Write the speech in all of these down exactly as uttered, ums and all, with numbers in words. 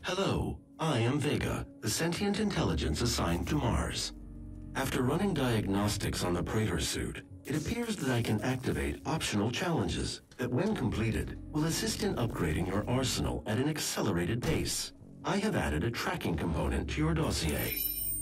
Hello, I am Vega, the sentient intelligence assigned to Mars. After running diagnostics on the Praetor suit, it appears that I can activate optional challenges that, when completed, will assist in upgrading your arsenal at an accelerated pace. I have added a tracking component to your dossier.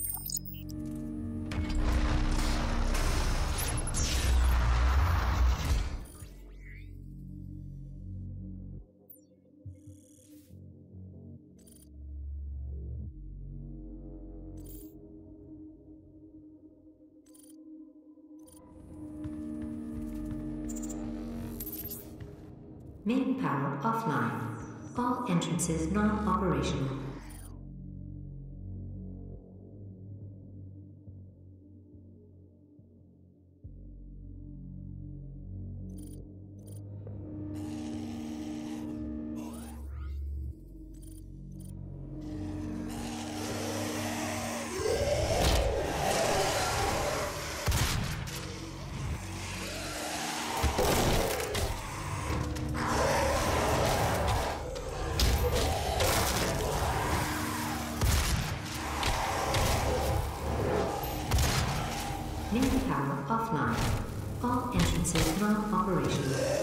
Main power offline. All entrances non-operational. Main power offline. All entrances non-operational.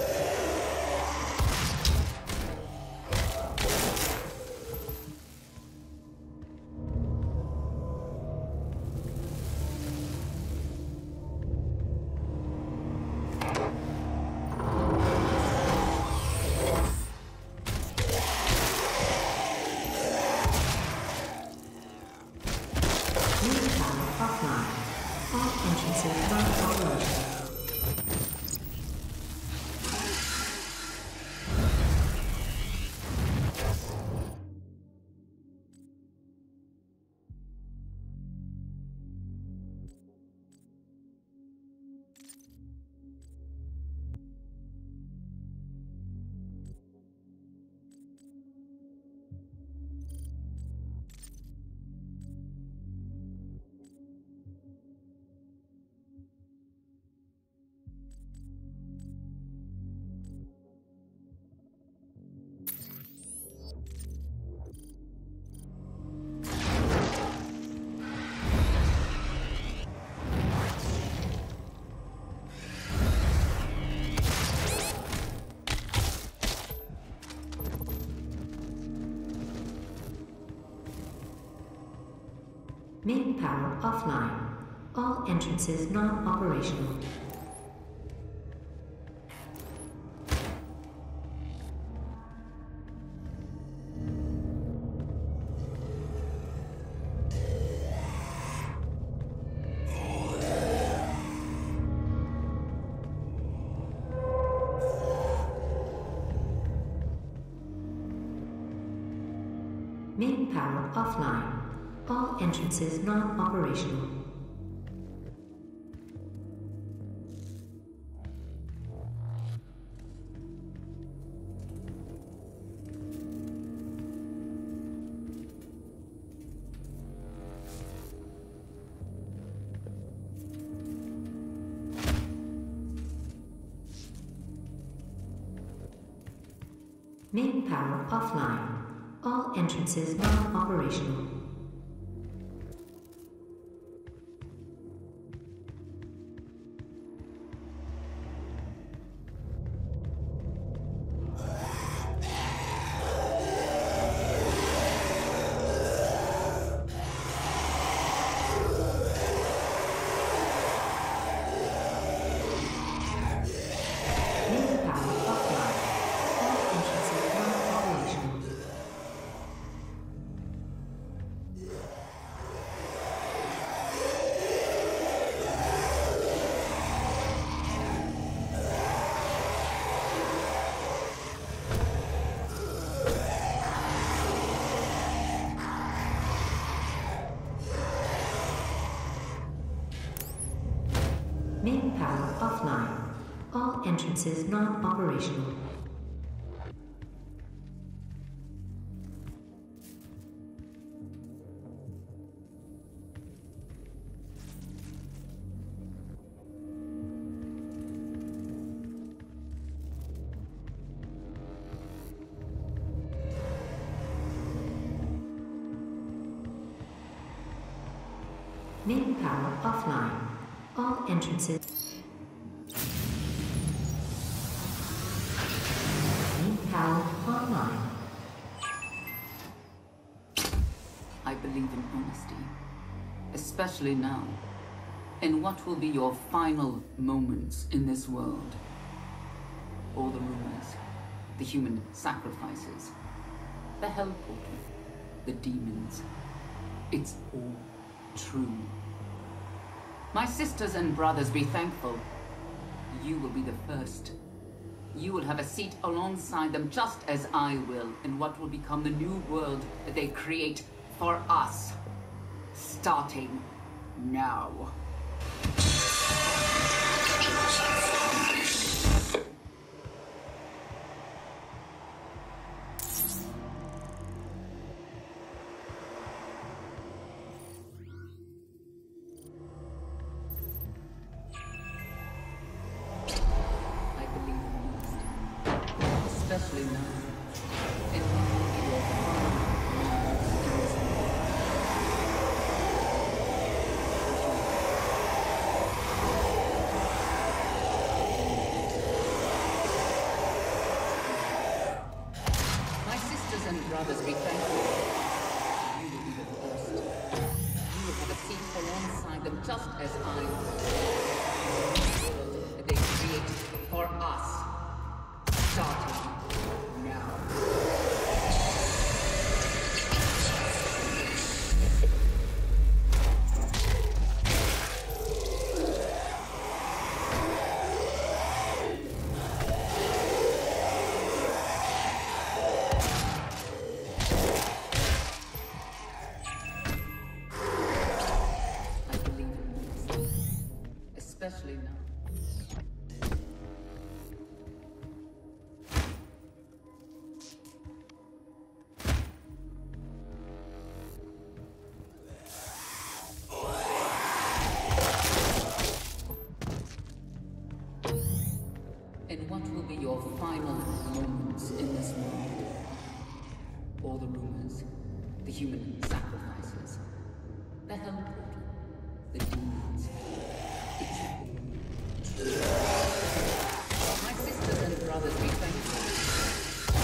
Main power offline. All entrances non-operational. Main power offline. All entrances non-operational. Main power offline. All entrances non-operational. Main power offline. All entrances non-operational. Main power offline. All entrances non-operational. Main power offline. All entrances. Main power online. I believe in honesty, especially now, in what will be your final moments in this world. All the rumors, the human sacrifices, the hell portal, the demons. It's all true. My sisters and brothers, be thankful. You will be the first. You will have a seat alongside them, just as I will, in what will become the new world that they create for us. Starting now. Especially now. It will be your final moments in this world. My sisters and brothers, be thankful. You will be the first. You will have a seat alongside them, just as I will. The world that they created for us. Starting now. I believe in this, especially now. In what will be your final moments in this world. All the rumors, the human sacrifices, the hell portal, the demons. It's all. My sisters and brothers, be thankful.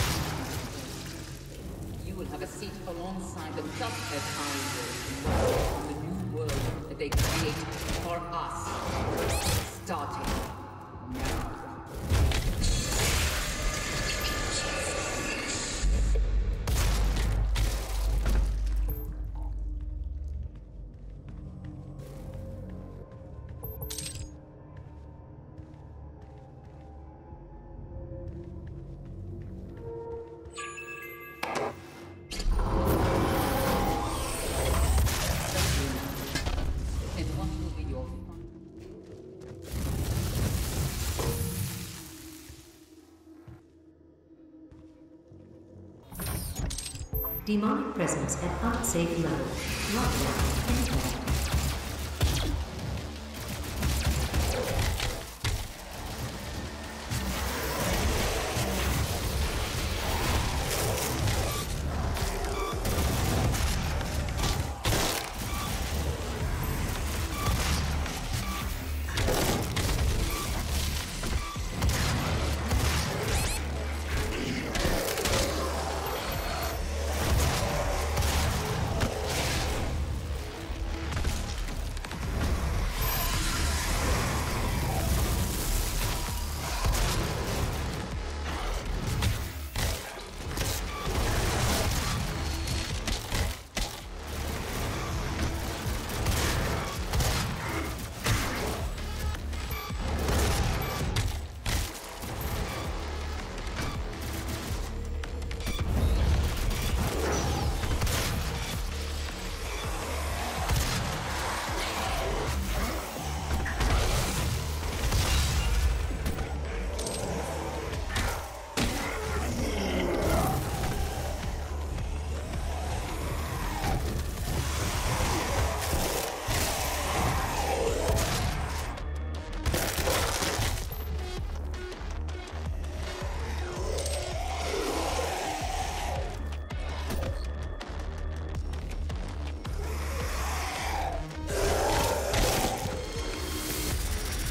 You will have a seat alongside them, just as I will, in the new world that they create for us. Starting now. Demonic presence at unsafe level. Lockdown endpoint.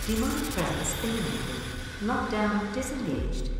Demonic presence eliminated. Lockdown disengaged.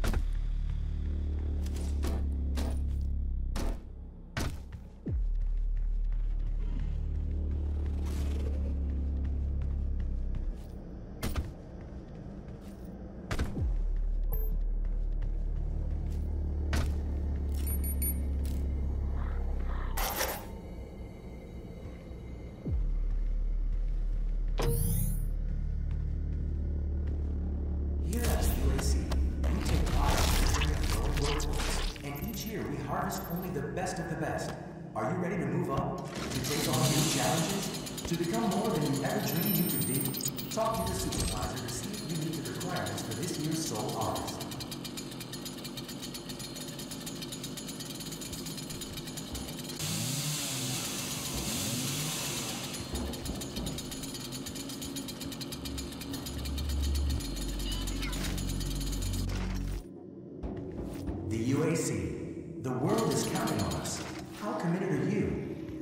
Only the best of the best. Are you ready to move up? To take on new challenges? To become more than you ever dreamed you could be? Talk to your supervisor to see if you meet the requirements for this year's Soul Artist. The U A C. The world is counting on us. How committed are you?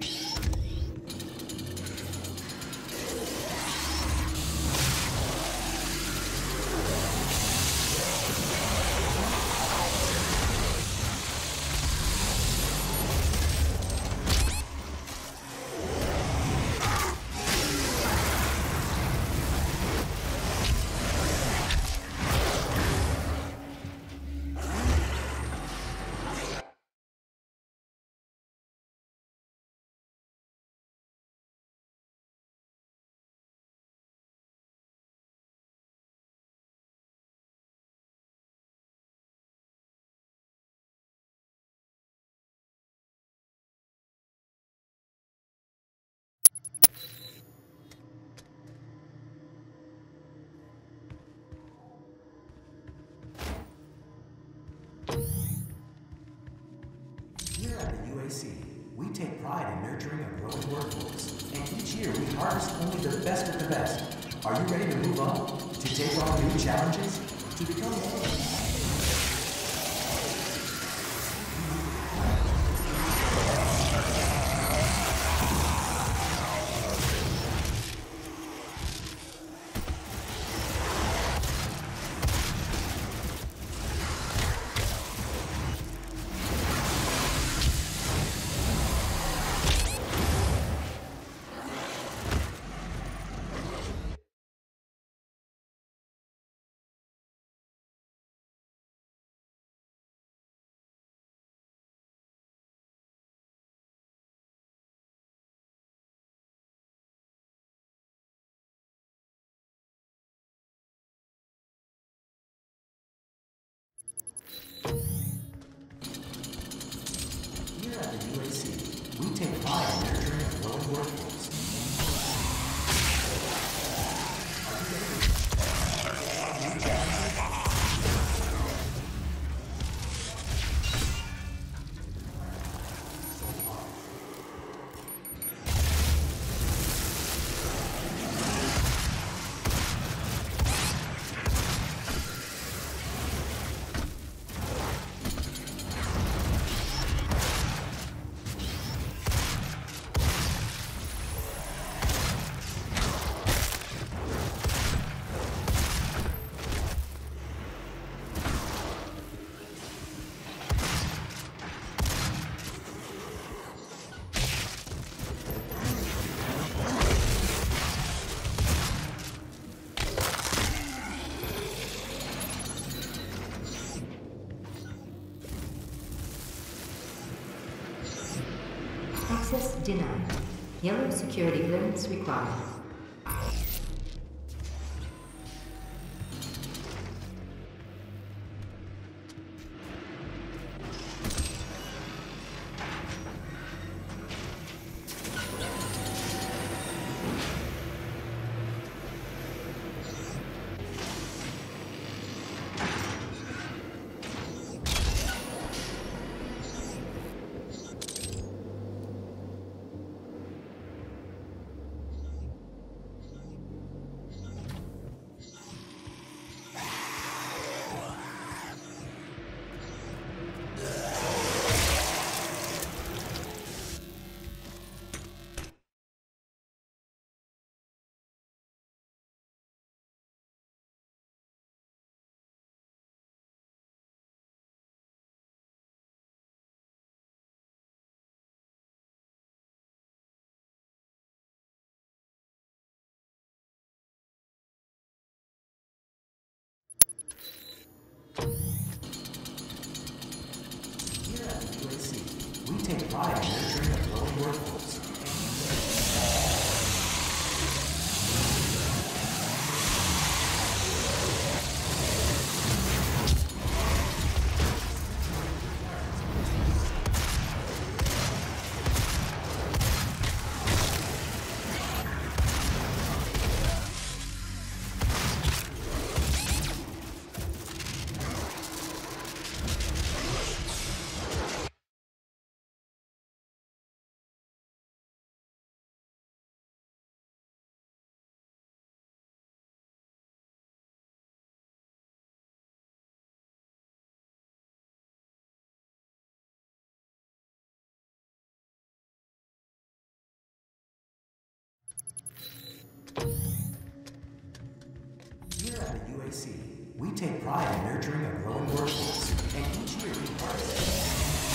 Here at the U A C, we take pride in nurturing a growing workforce, and each year we harvest only the best of the best. Are you ready to move up? To take on new challenges? To become more? Here at the U A C, we take pride in nurturing a growing workforce. Are you ready to new challenges? Access denied. Yellow security clearance required. pride in nurturing a growing workforce. Here at the U A C, we take pride in nurturing a growing workforce, and each year we harvest.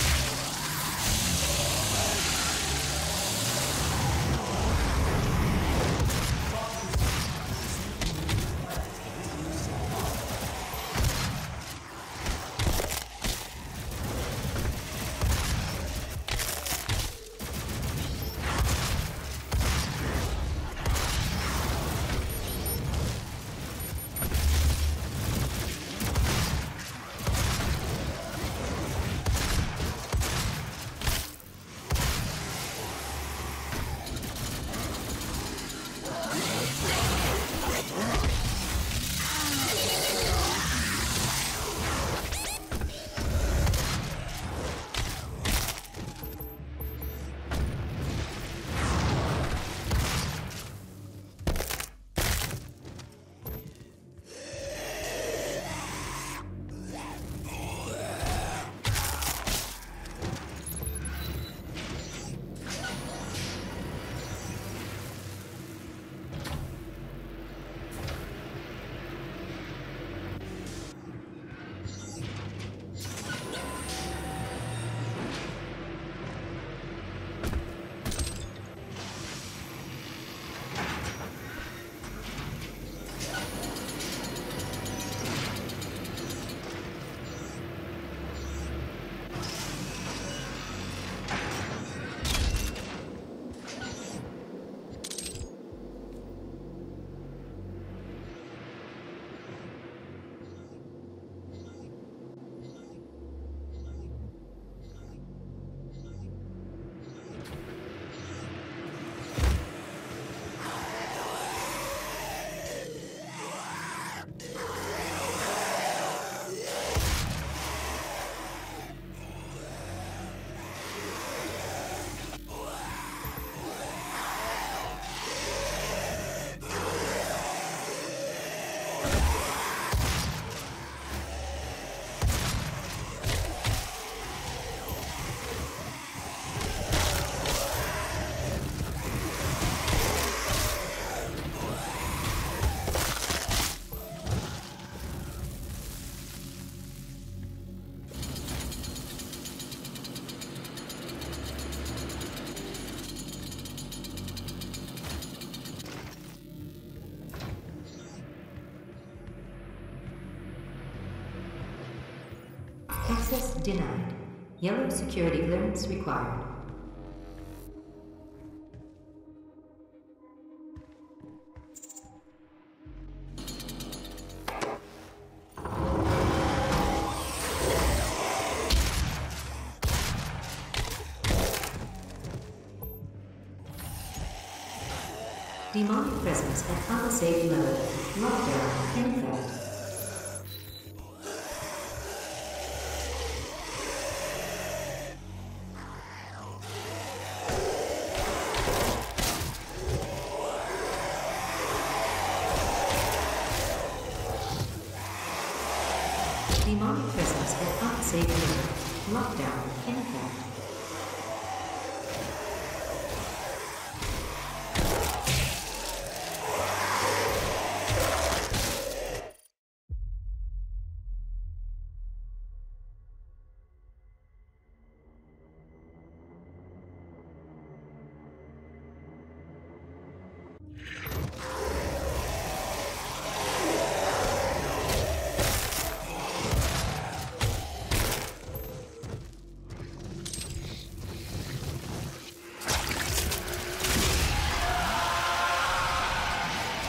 Access denied. Yellow security clearance required. Demonic presence at unsafe level. Lockdown in effect. Demonic presence at unsafe level. Lockdown in effect.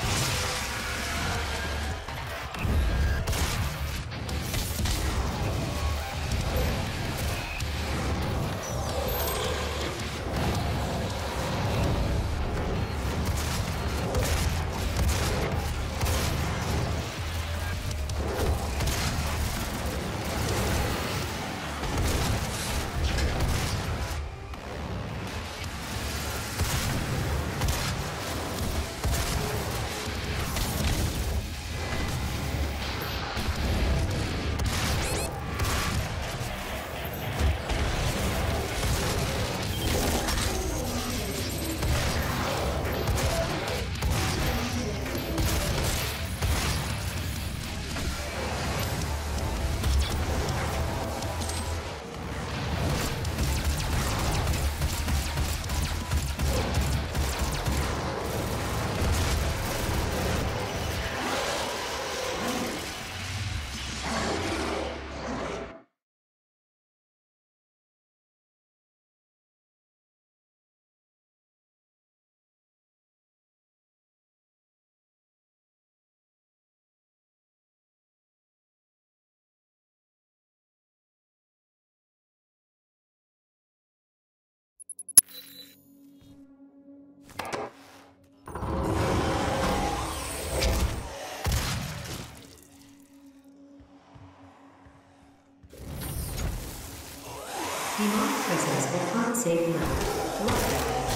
Demonic presence at unsafe level. Lockdown.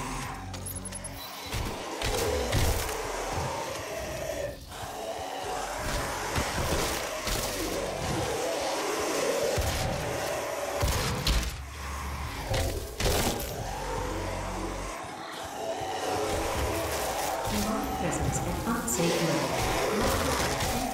Demonic presence at unsafe level. Lockdown.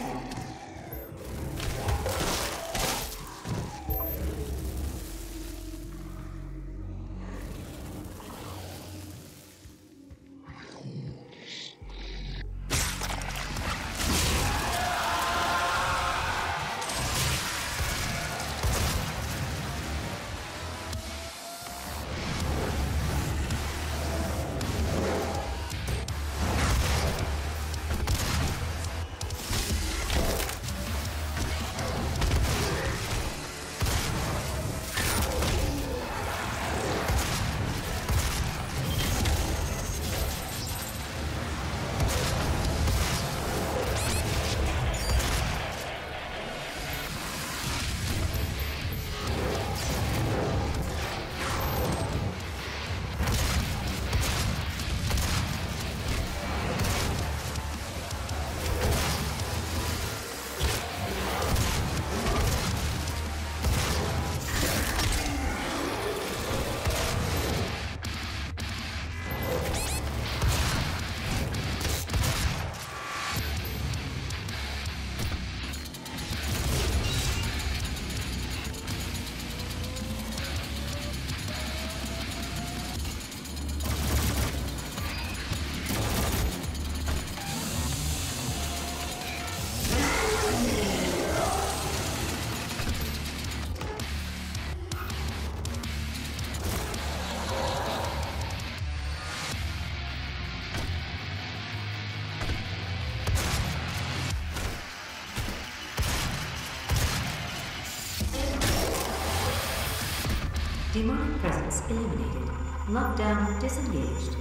Demonic presence eliminated. Lockdown disengaged.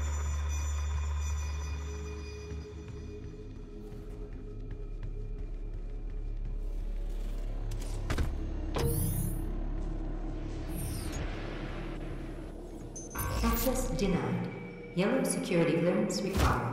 Access denied. Yellow security clearance required.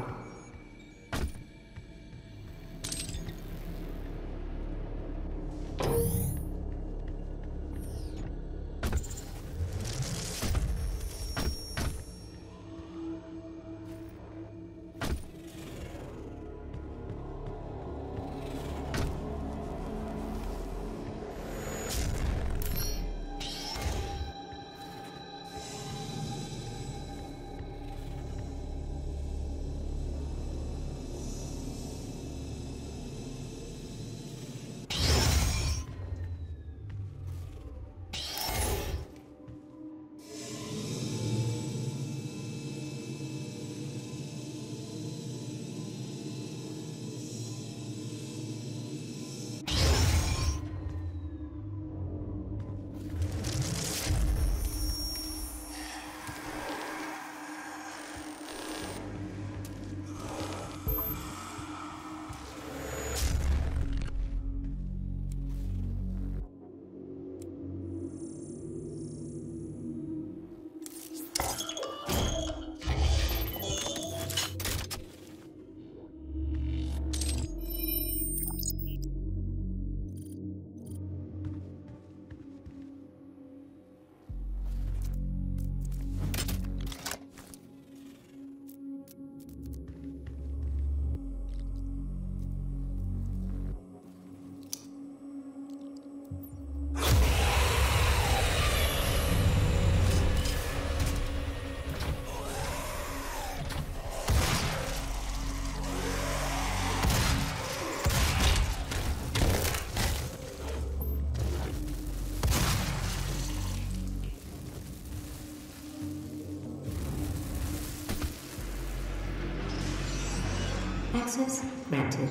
Access granted.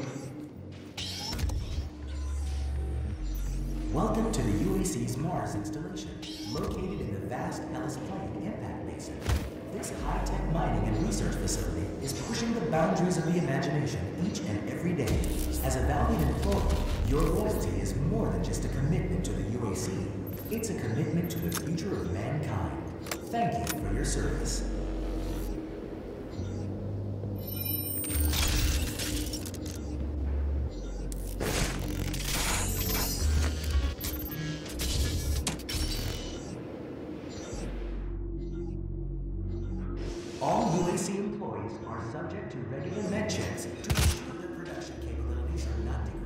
Welcome to the U A C's Mars installation, located in the vast Hellas Plain impact basin. This high-tech mining and research facility is pushing the boundaries of the imagination each and every day. As a valued employee, your loyalty is more than just a commitment to the U A C. It's a commitment to the future of mankind. Thank you for your service. All U A C employees are subject to regular med checks to ensure their production capabilities are not degraded.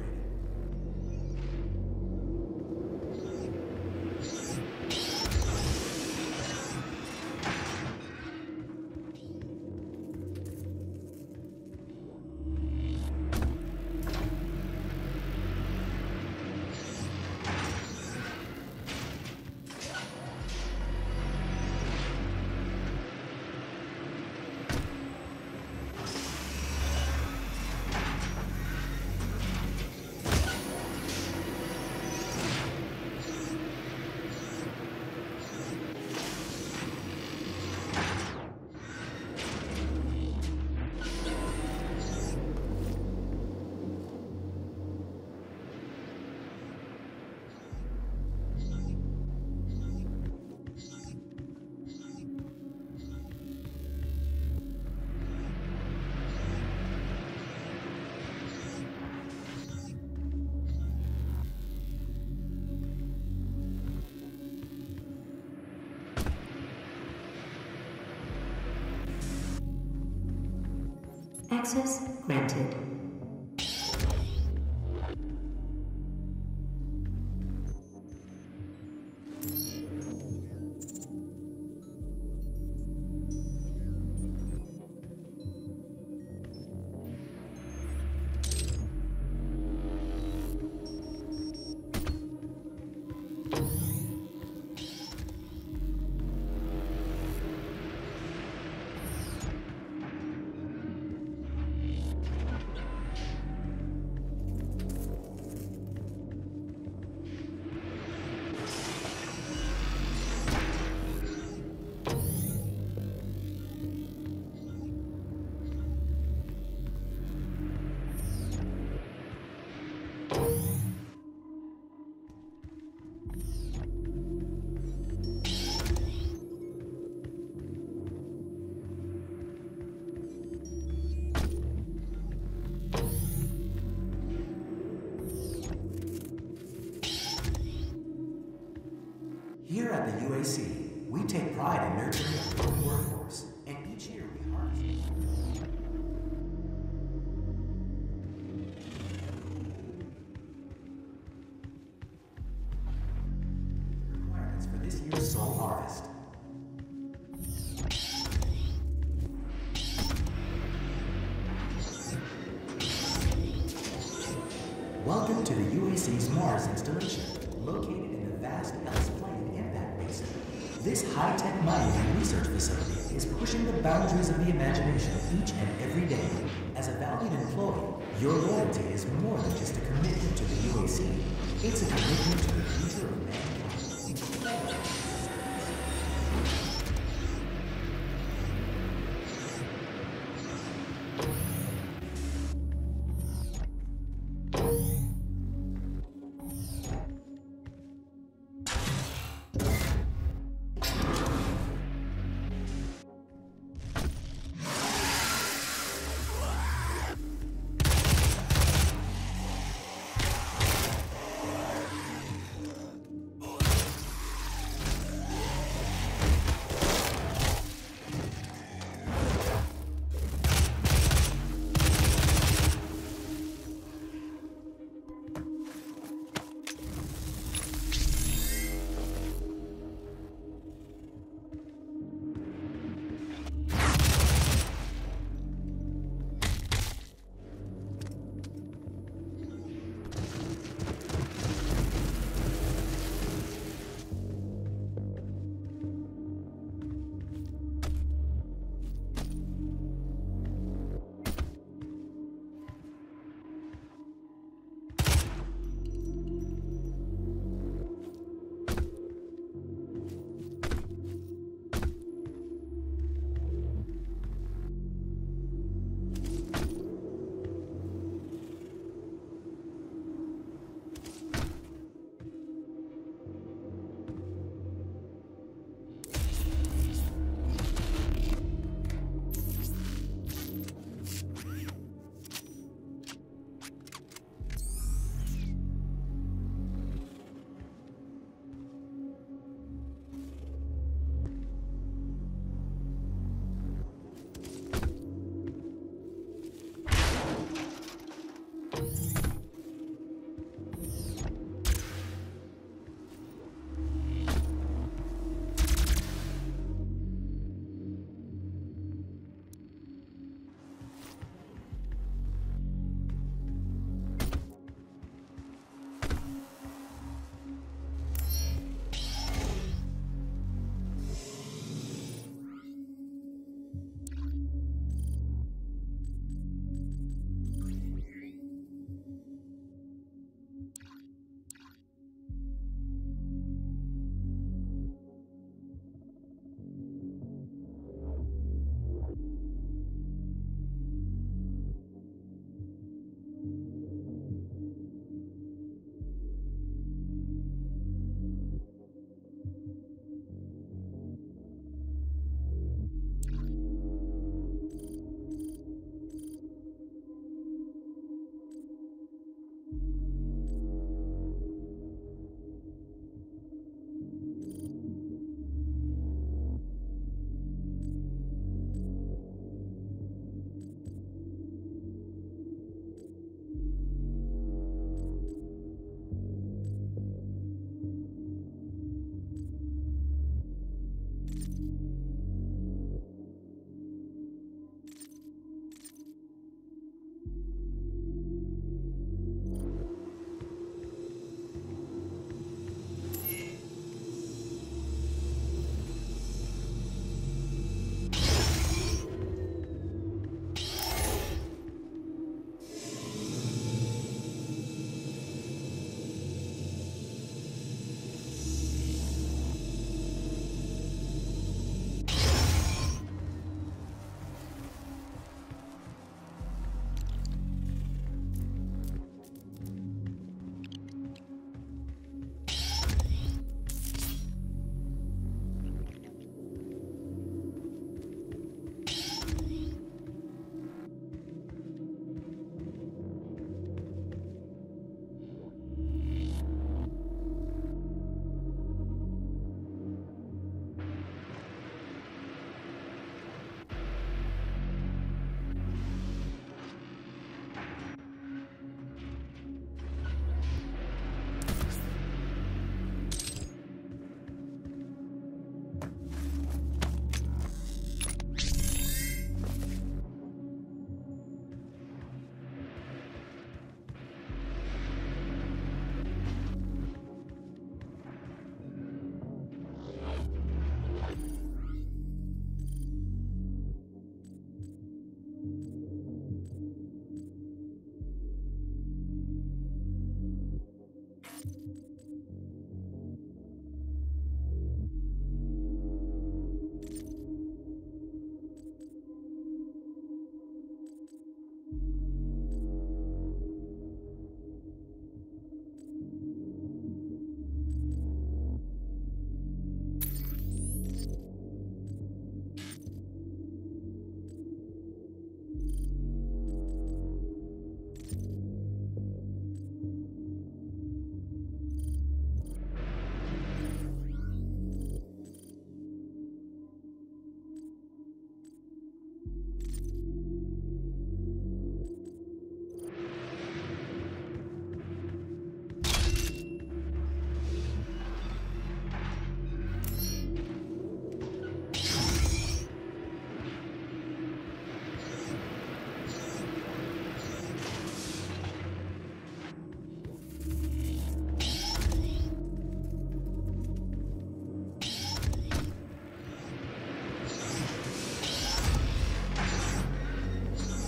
Access granted. Here at the U A C, we take pride in nurturing a growing workforce, and each year we harvest requirements for this year's soul harvest. Welcome to the U A C's Mars installation, located in the vast Hellas Plain impact basin. This high-tech mining and research facility is pushing the boundaries of the imagination each and every day. As a valued employee, your loyalty is more than just a commitment to the U A C. It's a commitment to the future of mankind.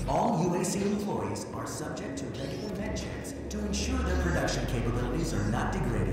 All U A C employees are subject to regular med checks to ensure their production capabilities are not degraded.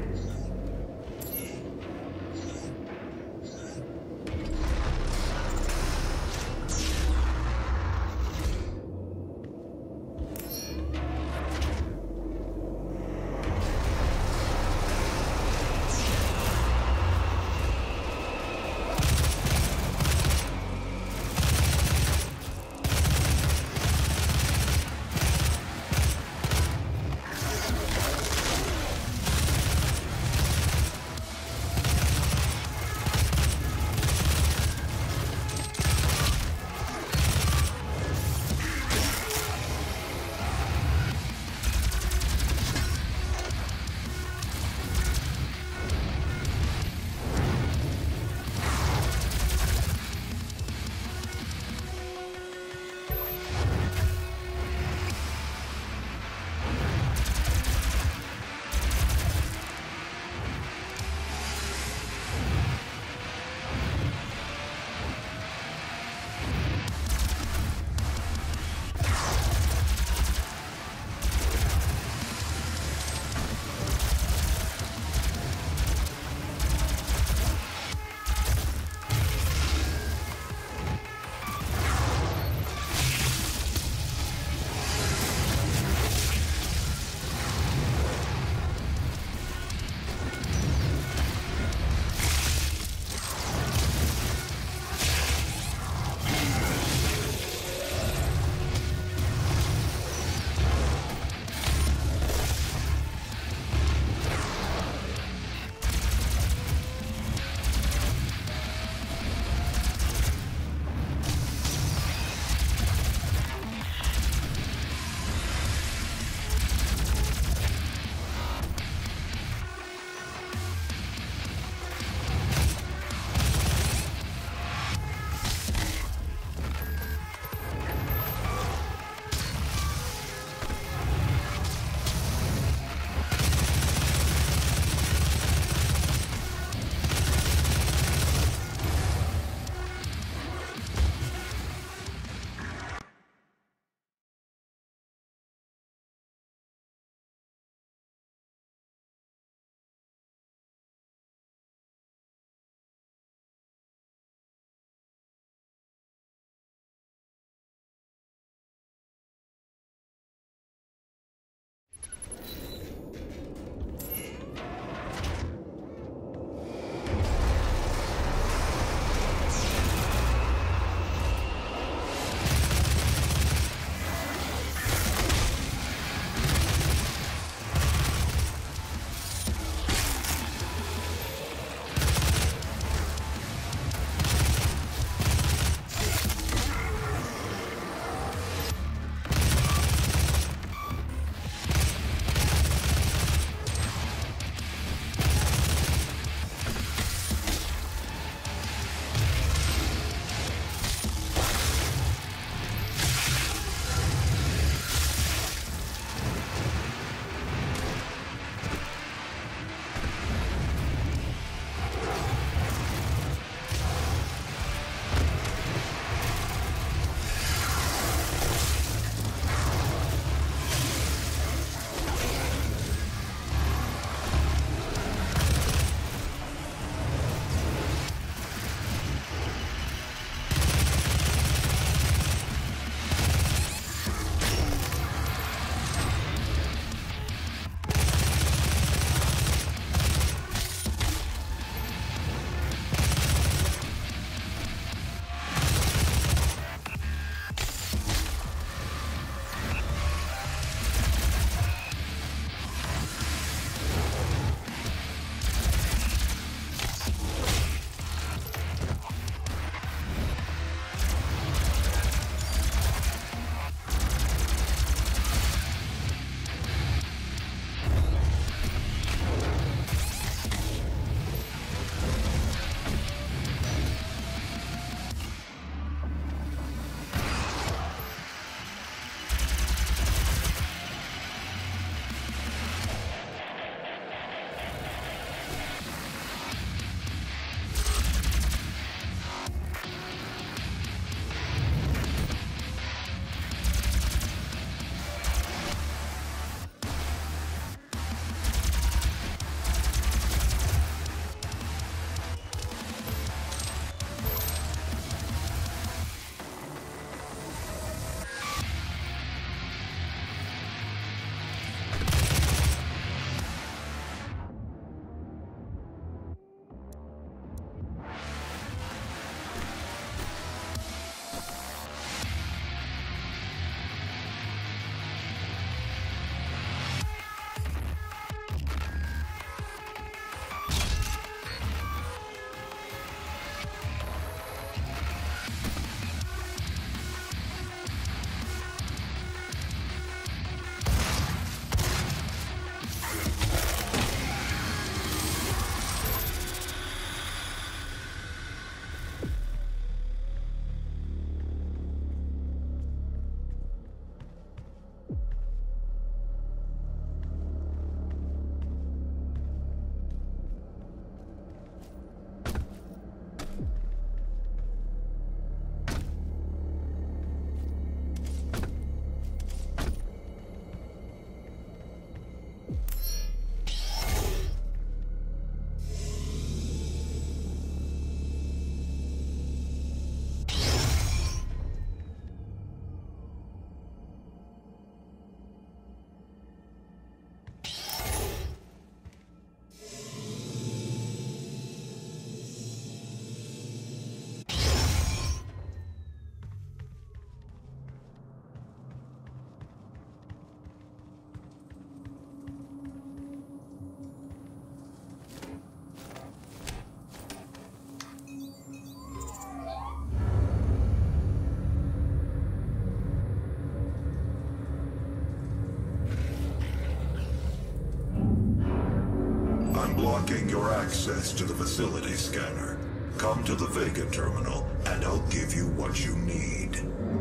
Unlocking your access to the facility scanner. Come to the Vega terminal, and I'll give you what you need.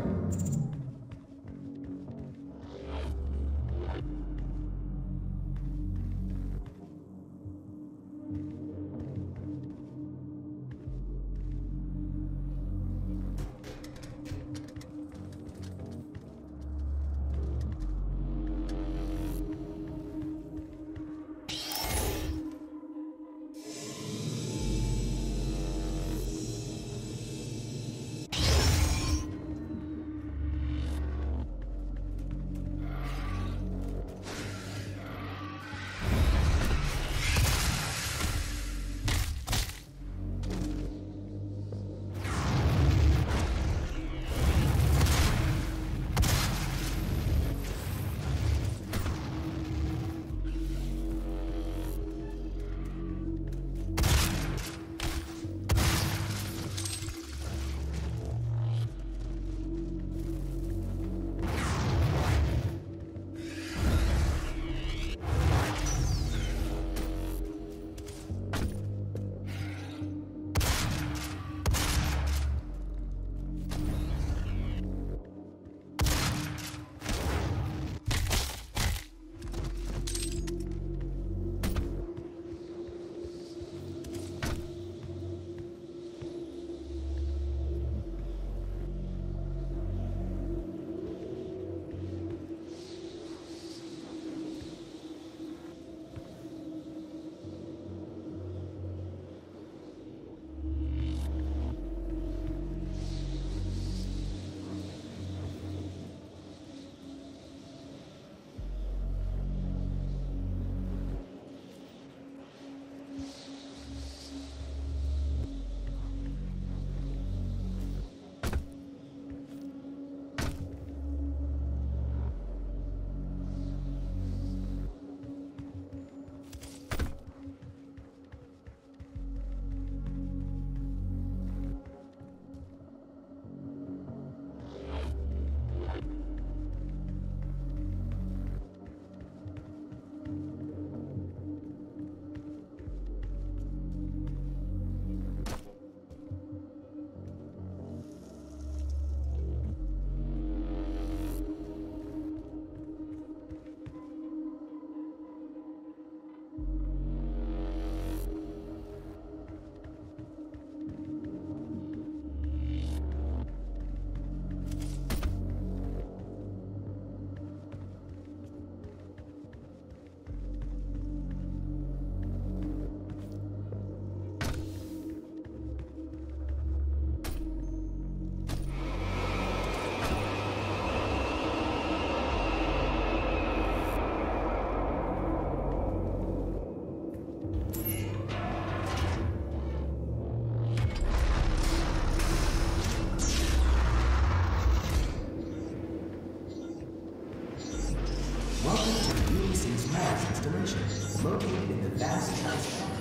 Located in the vast ice planet.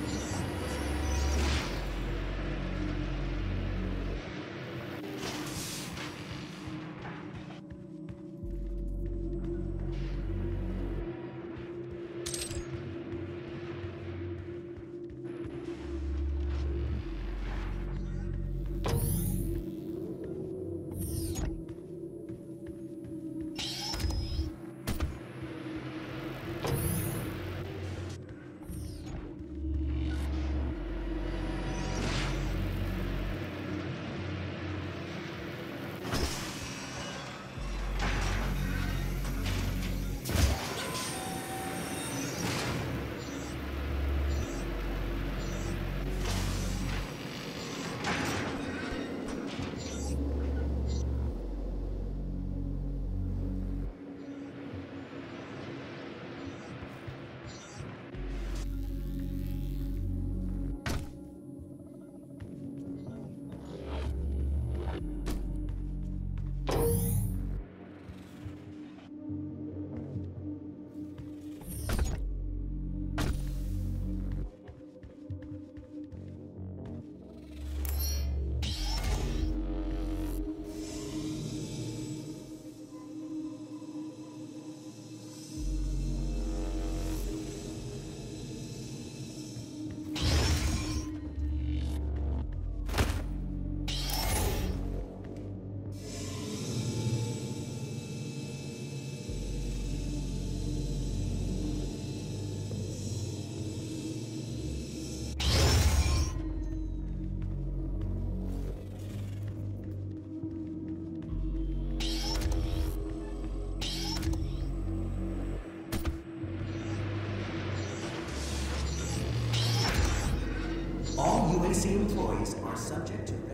A C employees are subject to